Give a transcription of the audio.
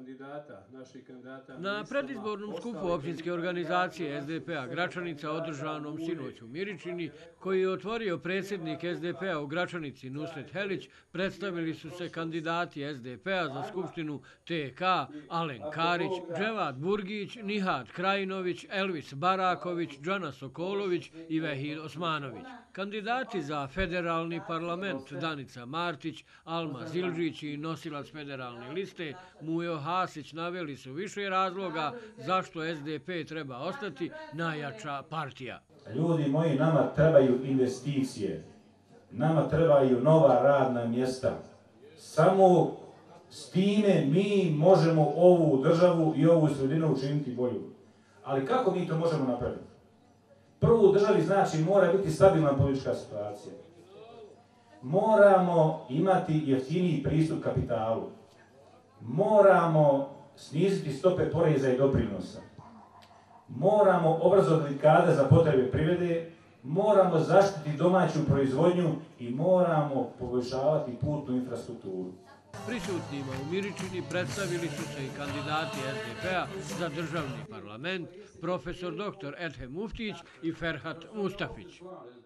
Na predizbornom skupu općinske organizacije SDP-a Gračanica održanom sinoć u Miričini, koji je otvorio predsjednik SDP-a u Gračanici Nusret Helić, predstavili su se kandidati SDP-a za skupštinu TK Alen Karić, Dževad Burgić, Nihat Krajinović, Elvis Baraković, Džana Sokolović i Vehid Osmanović. Kandidati za federalni parlament Danica Martić, Alma Zildžić i nosilac federalne liste Mujo Hasić naveli su više razloga zašto SDP treba ostati najjača partija. Ljudi moji, nama trebaju investicije, nama trebaju nova radna mjesta. Samo s time mi možemo ovu državu i ovu sredinu učiniti bolju. Ali kako mi to možemo napraviti? Prvo u državi znači mora biti stabilna politička situacija. Moramo imati jeftiniji pristup kapitalu. Moramo sniziti stope poreza i doprinosa. Moramo obrazovati kadre za potrebe privrede, moramo zaštiti domaću proizvodnju i moramo poboljšavati putnu infrastrukturu. Prisutnima u Miričini predstavili su se i kandidati SDP-a za državni parlament, profesor dr. Edhem Muftić i Ferhat Mustafić.